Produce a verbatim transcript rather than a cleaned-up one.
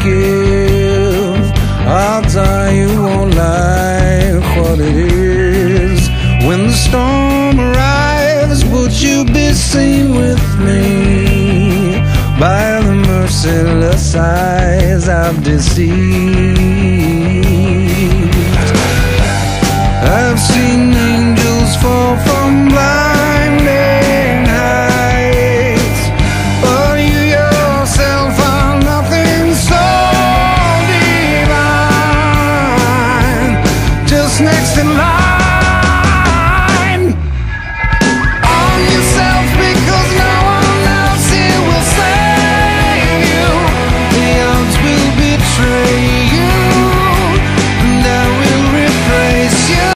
give. Odds are you won't like what it is. When the storm arrives, would you be seen with me by the merciless eyes I've deceived?